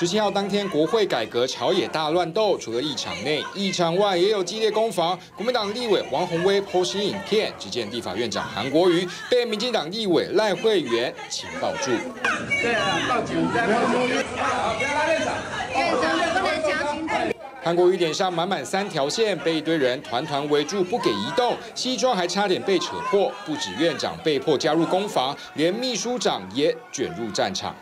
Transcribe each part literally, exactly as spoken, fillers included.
十七号当天，国会改革朝野大乱斗，除了议场内，议场外也有激烈攻防。国民党立委王宏威剖析影片，只见地法院长韩国瑜被民进党立委赖慧媛情抱住。对啊，报警在报警，好，不要拉院长。院长不能夹心的。 韩国瑜脸上满满三条线，被一堆人团团围住，不给移动，西装还差点被扯破。不止院长被迫加入攻防，连秘书长也卷入战场。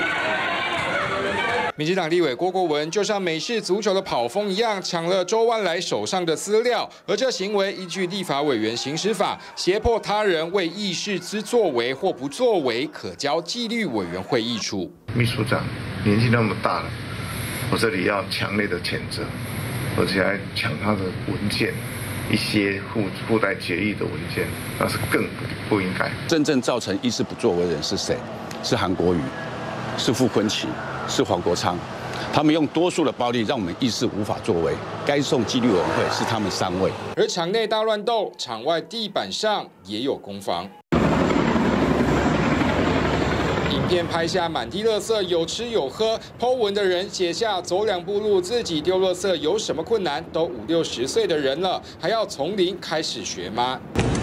民进党立委郭国文就像美式足球的跑锋一样，抢了周万来手上的资料，而这行为依据立法委员行使法，胁迫他人为议事之作为或不作为，可交纪律委员会议处。 秘书长年纪那么大了。 我这里要强烈的谴责，而且还抢他的文件，一些附附带决议的文件，那是更不应该。 真正造成议事不作为的人是谁？是韩国瑜，是傅昆萁，是黄国昌。他们用多数的暴力让我们议事无法作为，该送纪律委员会是他们三位。 而场内大乱斗，场外地板上也有攻防。 影片拍下满地垃圾，有吃有喝。po 文的人写下走两步路自己丢垃圾有什么困难？都五六十岁的人了，还要从零开始学吗？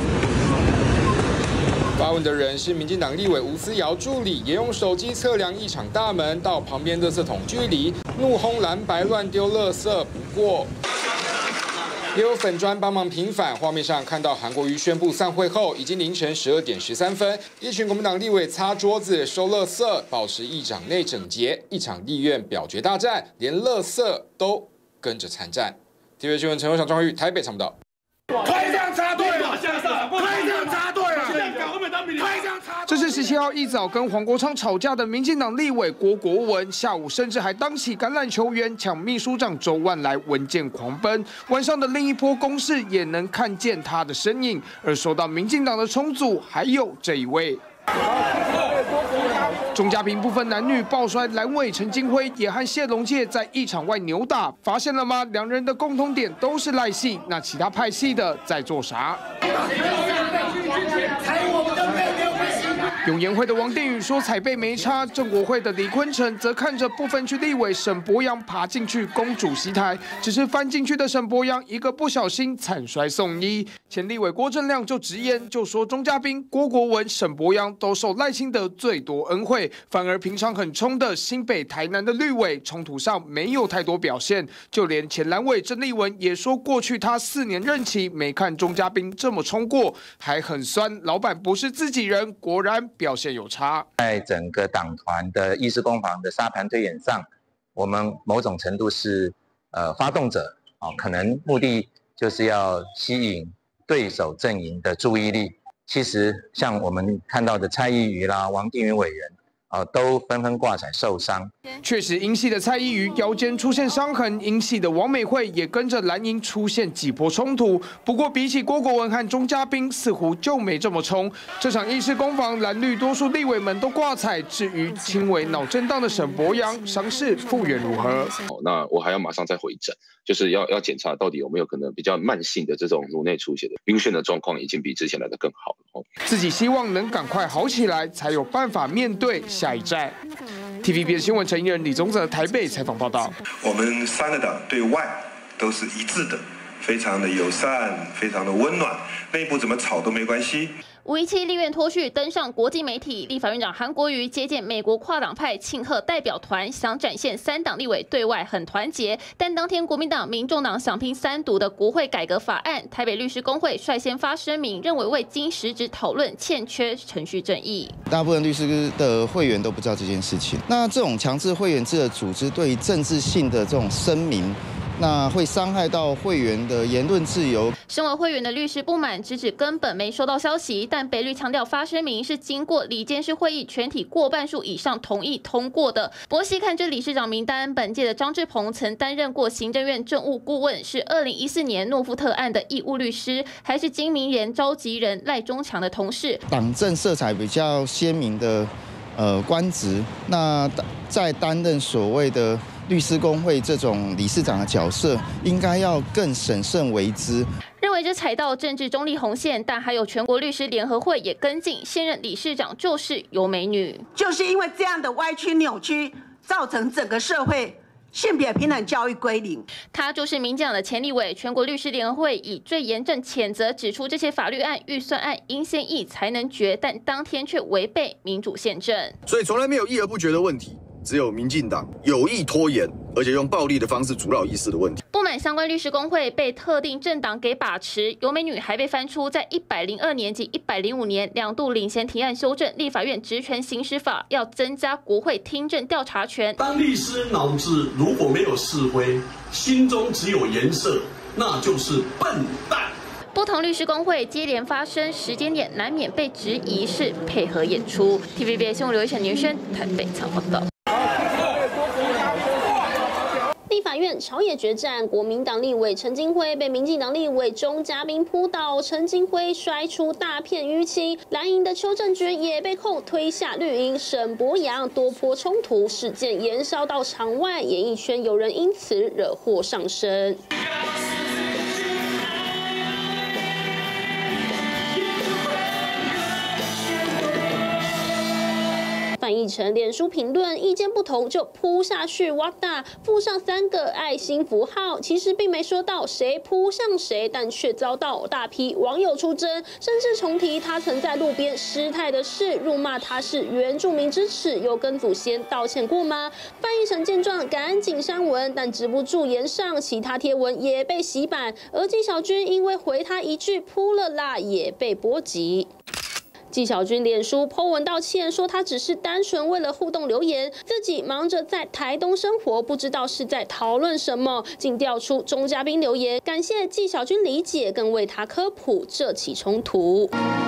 发文的人是民进党立委吴思瑶助理，也用手机测量议场大门到旁边垃圾桶距离，怒轰蓝白乱丢垃圾。不过。 也有粉专帮忙平反，画面上看到韩国瑜宣布散会后，已经凌晨十二点十三分，一群国民党立委擦桌子、收垃圾，保持议场内整洁。一场立院表决大战，连垃圾都跟着参战。T V B 新闻陈友祥、庄玉台北采报。 开枪插队了！开枪插队了！开枪插。 这是十七号一早跟黄国昌吵架的民进党立委郭国文，下午甚至还当起橄榄球员抢秘书长周万来文件狂奔。晚上的另一波攻势也能看见他的身影，而受到民进党的重组，还有这一位。 钟嘉平不分男女抱摔蓝委陈金辉，也和谢龙介在议场外扭打，发现了吗？两人的共同点都是赖系，那其他派系的在做啥？永延会的王定宇说踩背没差，正国会的李坤城则看着不分区立委沈博阳爬进去攻主席台，只是翻进去的沈博阳一个不小心惨摔送医。前立委郭正亮就直言，就说钟嘉宾、郭国文、沈博阳都受赖清德最多恩惠，反而平常很冲的新北、台南的绿委冲突上没有太多表现。就连前蓝委郑丽文也说，过去他四年任期没看钟嘉宾这么冲过，还很酸。老板不是自己人，果然。 表现有差， 在整个党团的议事攻防的沙盘推演上，我们某种程度是呃发动者啊、哦，可能目的就是要吸引对手阵营的注意力。其实像我们看到的蔡依瑜啦、王定宇委员啊、呃，都纷纷挂彩受伤。 确实，英系的蔡依瑜腰间出现伤痕，英系的王美惠也跟着蓝营出现几波冲突。不过，比起郭国文和钟嘉宾，似乎就没这么冲。这场议事攻防，蓝绿多数立委们都挂彩。至于轻微脑震荡的沈博阳，伤势复原如何？ 好，那我还要马上再回诊，就是要要检查到底有没有可能比较慢性的这种颅内出血的晕眩的状况，已经比之前来的更好了。 自己希望能赶快好起来，才有办法面对下一站。T V B 的新闻陈艺人李宗泽台北采访报道。 我们三个党对外都是一致的，非常的友善，非常的温暖，内部怎么吵都没关系。 五一七立院脱序登上国际媒体，立法院长韩国瑜接见美国跨党派庆贺代表团，想展现三党立委对外很团结。但当天国民党、民众党想拼三读的国会改革法案，台北律师公会率先发声明，认为未经实质讨论，欠缺程序正义。 大部分律师的会员都不知道这件事情。那这种强制会员制的组织，对于政治性的这种声明。 那会伤害到会员的言论自由。 身为会员的律师不满，直指根本没收到消息，但北律强调发声明是经过理监事会议全体过半数以上同意通过的。博细看这理事长名单，本届的张志鹏曾担任过行政院政务顾问，是二零一四年诺富特案的义务律师，还是金明联召集人赖中强的同事。 党政色彩比较鲜明的呃官职，那在担任所谓的。 律师公会这种理事长的角色，应该要更审慎为之。 认为这踩到政治中立红线，但还有全国律师联合会也跟进，现任理事长就是尤美女， 就是因为这样的歪曲扭曲， 造成整个社会性别平等教育归零。 他就是民进党的前立委，全国律师联合会以最严正谴责，指出这些法律案、预算案应先议才能决，但当天却违背民主宪政。 所以从来没有议而不决的问题，只有民进党有意拖延，而且用暴力的方式阻挠议事的问题。 不满相关律师工会被特定政党给把持，尤美女还被翻出在一百零二年及一百零五年两度领衔提案修正立法院职权行使法，要增加国会听证调查权。 当律师脑子如果没有是非，心中只有颜色，那就是笨蛋。 不同律师工会接连发生，时间点难免被质疑是配合演出。T V B S 新闻刘一晨、女生台北采访报道。 立法院朝野决战，国民党立委陈金辉被民进党立委钟嘉宾扑倒，陈金辉摔出大片淤青，蓝营的邱正军也被控推下绿营，沈博洋多波冲突事件延烧到场外，演艺圈有人因此惹祸上身。范逸臣脸书评论，意见不同就扑下去，哇哒，附上三个爱心符号。其实并没说到谁扑向谁，但却遭到大批网友出征，甚至重提他曾在路边失态的事，辱骂他是原住民之耻，有跟祖先道歉过吗？范逸臣见状赶紧删文，但止不住言上，其他贴文也被洗版，而纪晓君因为回他一句扑了啦，也被波及。纪晓君脸书 po 文道歉，说他只是单纯为了互动留言，自己忙着在台东生活，不知道是在讨论什么，竟调出钟嘉宾留言，感谢纪晓君理解，更为他科普这起冲突。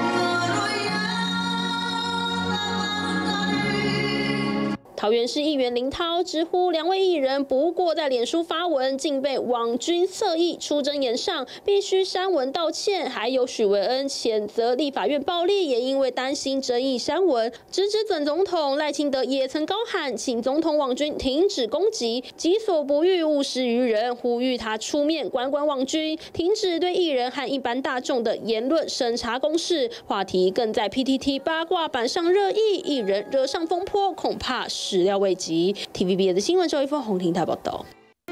桃园市议员林涛直呼两位艺人不过在脸书发文，竟被网军侧翼出征言上，必须删文道歉。还有许维恩谴责立法院暴力，也因为担心争议删文，直指准总统赖清德也曾高喊，请总统网军停止攻击，己所不欲，勿施于人，呼吁他出面管管网军，停止对艺人和一般大众的言论审查公示。话题更在 P T T 八卦版上热议，艺人惹上风波，恐怕始料未及。T V B S 的新闻周一峰洪庭台报道。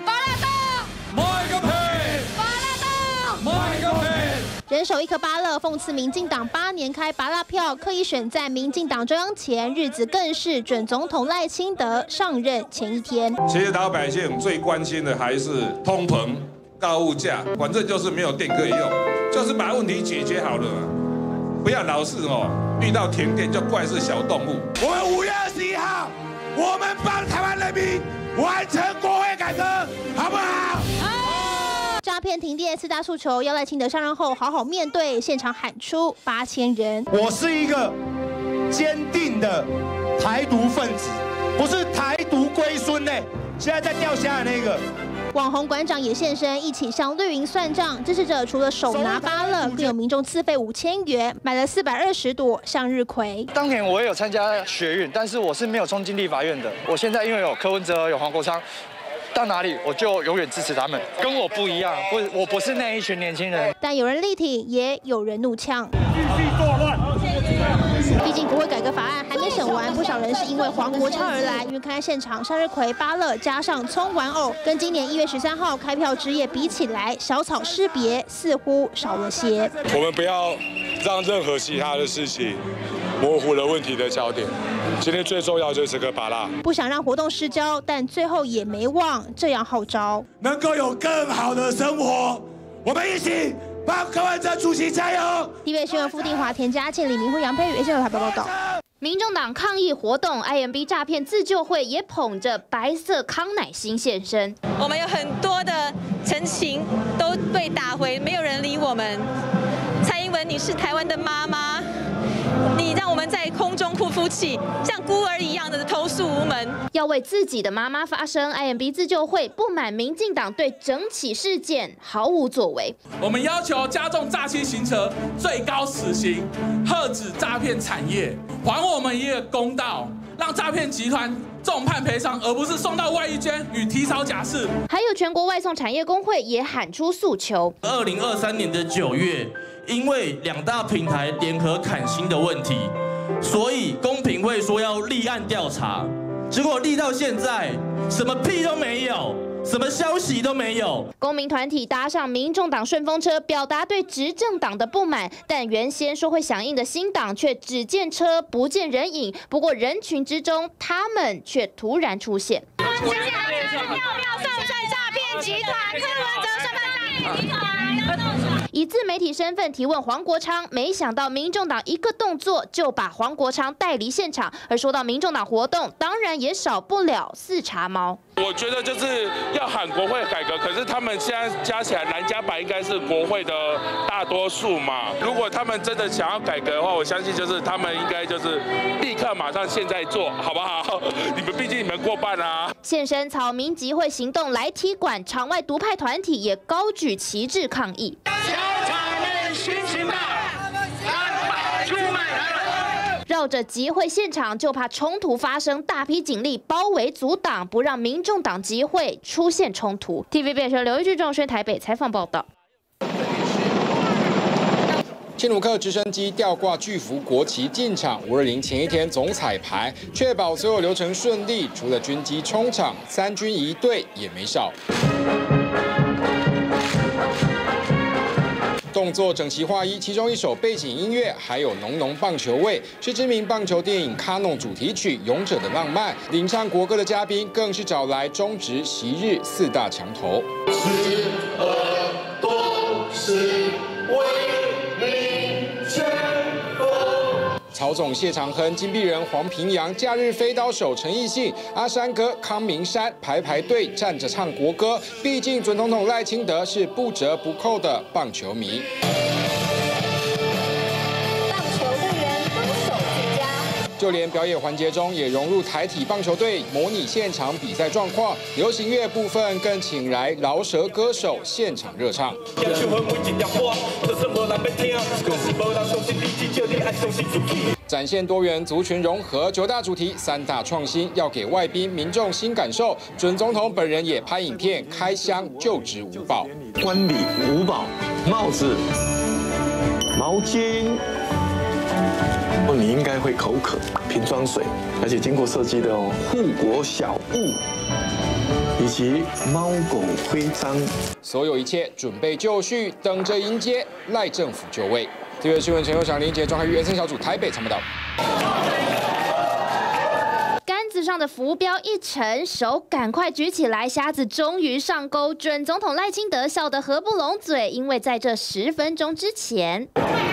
人手一颗芭乐，讽刺民进党八年开芭乐票，刻意选在民进党中央前，日子更是准总统赖清德上任前一天。 其实老百姓最关心的还是通膨、高物价，反正就是没有电可以用，就是把问题解决好了，不要老是哦遇到停电就怪是小动物。 我们五月二十一号，我们帮台湾人民完成国会改革，好不好？ 诈骗停电四大诉求，要赖清德上任后好好面对，现场喊出八千人。 我是一个坚定的台独分子，不是台独龟孙呢。现在在钓虾的那个。 网红馆长也现身，一起向绿营算账。支持者除了手拿芭乐，更有民众自费五千元买了四百二十朵向日葵。 当年我也有参加学运，但是我是没有冲进立法院的。我现在因为有柯文哲、有黄国昌，到哪里我就永远支持他们。跟我不一样，不，我不是那一群年轻人。 但有人力挺，也有人怒呛。 继续作乱。 毕竟国会改革法案还没审完，不少人是因为黄国昌而来。因为看现场向日葵、芭乐加上葱玩偶，跟今年一月十三号开票之夜比起来，小草识别似乎少了些。 我们不要让任何其他的事情模糊了问题的焦点。今天最重要就是这个芭乐。 不想让活动失焦，但最后也没忘这样号召： 能够有更好的生活，我们一起。帮柯文哲主席加油！ 地位新闻傅定华、田家倩、李明辉、杨佩宇 A 线台报道。 民众党抗议活动 ，I M B 诈骗自救会也捧着白色康乃馨现身。 我们有很多的陈情都被打回，没有人理我们。蔡英文，你是台湾的妈妈，你让我们在空中哭哭泣，像孤儿一样的投诉无门。 要为自己的妈妈发声 ，I M B 自救会不满民进党对整起事件毫无作为。 我们要求加重诈欺刑责，最高死刑，遏止诈骗产业，还我们一个公道，让诈骗集团重判赔偿，而不是送到外役监与提早假释。 还有全国外送产业工会也喊出诉求： 二零二三年的九月。因为两大平台联合砍薪的问题， 所以公平会说要立案调查，结果立到现在什么屁都没有。 什么消息都没有。 公民团体搭上民众党顺风车，表达对执政党的不满，但原先说会响应的新党却只见车不见人影。不过人群之中，他们却突然出现。接下来要不要送审诈骗集团？柯文哲身份诈骗集团。以自媒体身份提问黄国昌，没想到民众党一个动作就把黄国昌带离现场。而说到民众党活动，当然也少不了四茶猫。 我觉得就是要喊国会改革，可是他们现在加起来蓝加白应该是国会的大多数嘛。如果他们真的想要改革的话，我相信就是他们应该就是立刻马上现在做，好不好？你们毕竟你们过半啊。 现身草民集会行动来踢馆，场外独派团体也高举旗帜抗议。 绕着集会现场，就怕冲突发生，大批警力包围阻挡，不让民众党集会出现冲突。T V B 记者刘玉俊、庄轩台北采访报道。 轻弩客直升机吊挂巨幅国旗进场，五二零前一天总彩排，确保所有流程顺利。除了军机冲场，三军仪队也没少。 动作整齐划一，其中一首背景音乐还有浓浓棒球味，是知名棒球电影《卡农》主题曲《勇者的浪漫》。领唱国歌的嘉宾更是找来中职、昔日四大强投。十二都是为民前锋。曹总谢长亨、金臂人黄平洋、假日飞刀手陈奕迅、阿山哥康明山排排队站着唱国歌。毕竟准总统赖清德是不折不扣的棒球迷。 就连表演环节中也融入台体棒球队模拟现场比赛状况，流行乐部分更请来饶舌歌手现场热唱。展现多元族群融合，九大主题、三大创新，要给外宾民众新感受。准总统本人也拍影片开箱就职五宝， 冠礼五宝，帽子、毛巾。 你应该会口渴，瓶装水，而且经过设计的哦，护国小物，以及猫狗徽章， 所有一切准备就绪，等着迎接赖政府就位。这位新闻陈佑祥、林杰、庄海玉、原生小组台北参谋到。 杆子上的浮标一沉，手赶快举起来，虾子终于上钩。准总统赖清德笑得合不拢嘴，因为在这十分钟之前。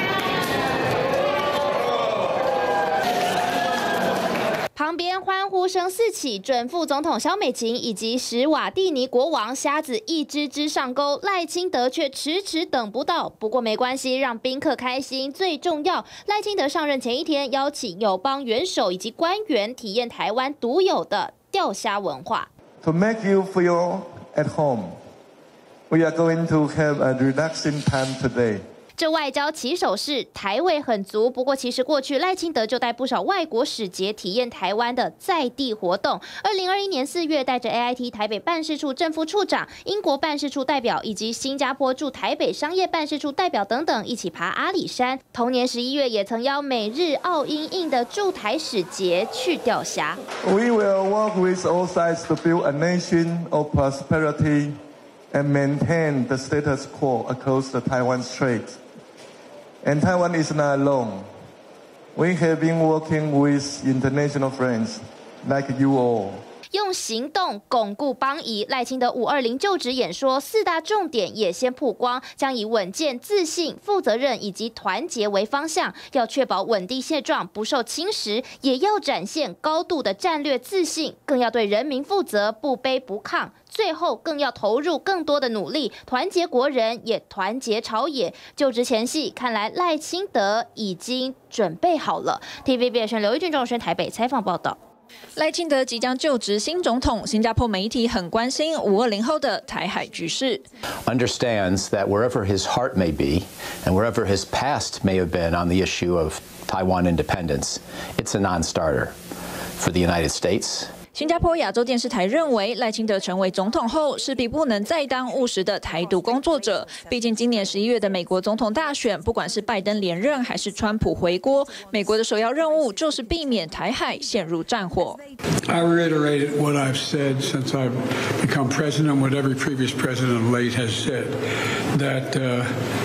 旁边欢呼声四起，准副总统萧美琴以及史瓦蒂尼国王虾子一只只上钩，赖清德却迟迟等不到。不过没关系，让宾客开心最重要。赖清德上任前一天，邀请友邦元首以及官员体验台湾独有的钓虾文化。 To make you feel at home, we are going to have a relaxing time today. 这外交起手式台味很足，不过其实过去赖清德就带不少外国使节体验台湾的在地活动。二零二一年四月，带着 A I T 台北办事处正副处长、英国办事处代表以及新加坡驻台北商业办事处代表等等一起爬阿里山。同年十一月，也曾邀美日澳英印的驻台使节去钓虾。 We will work with all sides to build a nation of prosperity and maintain the status quo across the Taiwan Strait. And Taiwan is not alone. We have been working with international friends like you all. 用行动巩固邦谊。赖清德五二零就职演说四大重点也先曝光，将以稳健、自信、负责任以及团结为方向，要确保稳定现状不受侵蚀，也要展现高度的战略自信，更要对人民负责，不卑不亢。最后更要投入更多的努力，团结国人，也团结朝野。就职前夕，看来赖清德已经准备好了。T V B 选刘玉俊、庄轩台北采访报道。 赖清德即将就职新总统，新加坡媒体很关心五二零后的台海局势。 Understands that wherever his heart may be, and wherever his past may have been on the issue of Taiwan independence, it's a non-starter for the United States. 新加坡亚洲电视台认为，赖清德成为总统后，势必不能再当务实的台独工作者。毕竟今年十一月的美国总统大选，不管是拜登连任还是川普回锅，美国的首要任务就是避免台海陷入战火。 I reiterate what I've said since I've become president, what every previous president of late has said, that uh,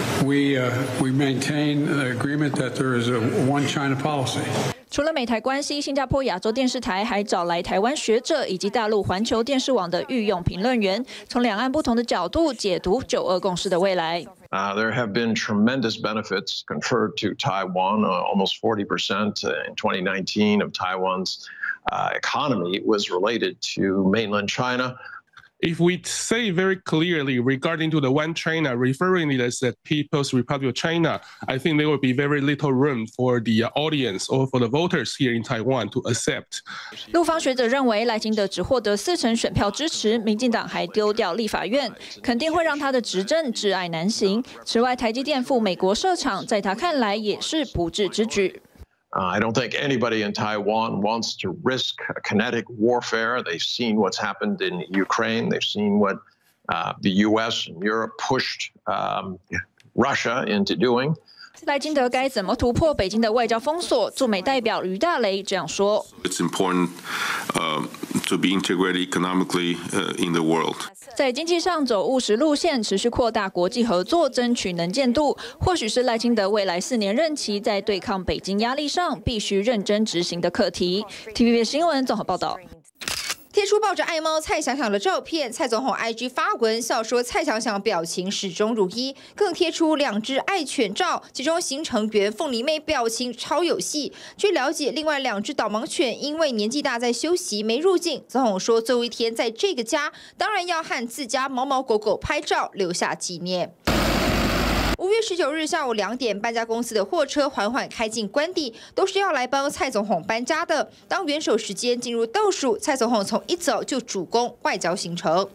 we uh, we maintain the agreement that there is a one China policy. 除了美台关系，新加坡亚洲电视台还找来台湾学者以及大陆环球电视网的御用评论员，从两岸不同的角度解读九二共识的未来。 Uh, there have been tremendous benefits conferred to Taiwan. Uh, almost forty percent in twenty nineteen of Taiwan's uh, economy was related to mainland China. If we say very clearly regarding to the one China, referring it as the People's Republic of China, I think there will be very little room for the audience or for the voters here in Taiwan to accept. 陆方学者认为，赖清德只获得四成选票支持，民进党还丢掉立法院，肯定会让他的执政挚爱难行。此外，台积电赴美国设厂，在他看来也是不智之举。 Uh, I don't think anybody in Taiwan wants to risk kinetic warfare. They've seen what's happened in Ukraine. They've seen what uh, the U S and Europe pushed um, Russia into doing. 赖清德该怎么突破北京的外交封锁？驻美代表于大雷这样说 ：“It's important, uh, to be integrated economically uh, in the world.” 在经济上走务实路线，持续扩大国际合作，争取能见度，或许是赖清德未来四年任期在对抗北京压力上必须认真执行的课题。T V B 新闻综合报道。 贴出抱着爱猫蔡想想的照片，蔡总统 I G 发文笑说蔡想想表情始终如一，更贴出两只爱犬照，其中新成员凤梨妹表情超有戏。据了解，另外两只导盲犬因为年纪大在休息没入境，总统说最后一天在这个家，当然要和自家猫猫狗狗拍照留下纪念。五月十九日下午两点，搬家公司的货车缓缓开进官邸，都是要来帮蔡总统搬家的。当元首时间进入倒数，蔡总统从一早就主攻外交行程。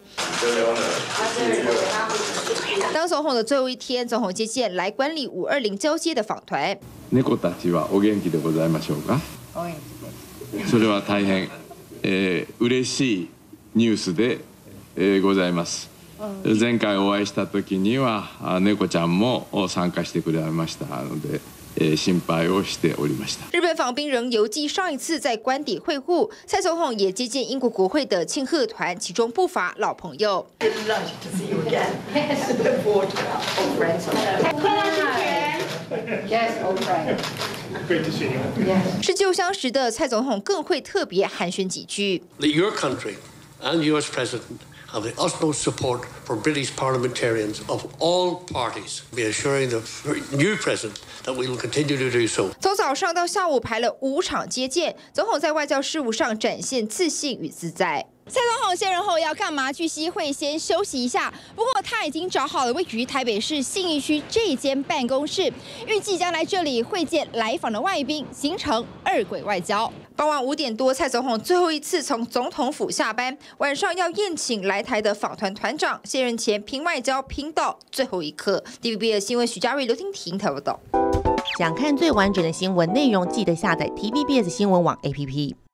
当总统的最后一天，总统接见来管理五二零交接的访团。 猫たちはお元気でございましょうか。それは大変、えー、嬉しいニュースで、えー、ございます。前回お会いした時には猫ちゃんも参加してくれましたので、えー、心配をしておりました。 日本访宾仍邮寄上一次在官邸会晤，蔡总统也接见英国国会的庆贺团，其中不乏老朋友。是旧相识的蔡总统更会特别寒暄几句。 Your country and U S President have the utmost support for British parliamentarians of all parties, be assuring the new president that we will continue to do so. 从早上到下午排了五场接见，总统在外交事务上展现自信与自在。蔡总统卸任后要干嘛？据悉会先休息一下，不过他已经找好了位于台北市信义区这间办公室，预计将来这里会见来访的外宾，形成二轨外交。傍晚五点多，蔡总统最后一次从总统府下班，晚上要宴请来台的访团团长，卸任前拼外交拼到最后一刻。T V B 的新闻，许嘉瑞、刘婷婷台报道。 想看最完整的新闻内容，记得下载 T V B S 新闻网 A P P。